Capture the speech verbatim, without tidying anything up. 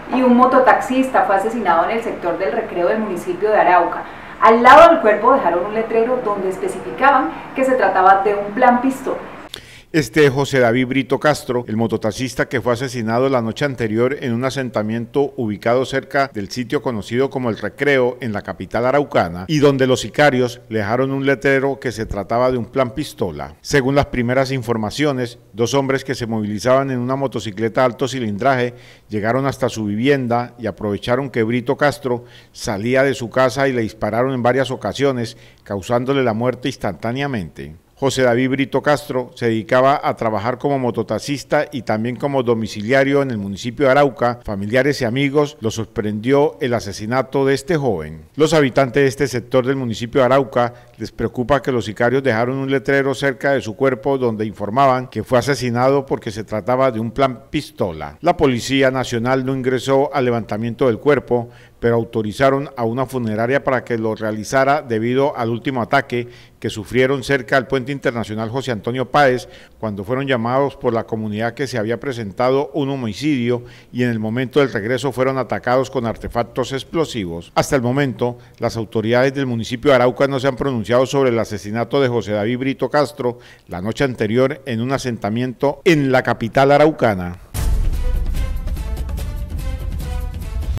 y un mototaxista fue asesinado en el sector del Recreo del municipio de Arauca. Al lado del cuerpo dejaron un letrero donde especificaban que se trataba de un plan pistola. Este es José David Brito Castro, el mototaxista que fue asesinado la noche anterior en un asentamiento ubicado cerca del sitio conocido como El Recreo en la capital araucana y donde los sicarios le dejaron un letrero que se trataba de un plan pistola. Según las primeras informaciones, dos hombres que se movilizaban en una motocicleta de alto cilindraje llegaron hasta su vivienda y aprovecharon que Brito Castro salía de su casa y le dispararon en varias ocasiones, causándole la muerte instantáneamente. José David Brito Castro se dedicaba a trabajar como mototaxista y también como domiciliario en el municipio de Arauca. Familiares y amigos lo sorprendió el asesinato de este joven. Los habitantes de este sector del municipio de Arauca les preocupa que los sicarios dejaron un letrero cerca de su cuerpo donde informaban que fue asesinado porque se trataba de un plan pistola. La Policía Nacional no ingresó al levantamiento del cuerpo, pero autorizaron a una funeraria para que lo realizara debido al último ataque que sufrieron cerca del puente internacional José Antonio Páez cuando fueron llamados por la comunidad que se había presentado un homicidio y en el momento del regreso fueron atacados con artefactos explosivos. Hasta el momento, las autoridades del municipio de Arauca no se han pronunciado sobre el asesinato de José David Brito Castro la noche anterior en un asentamiento en la capital araucana.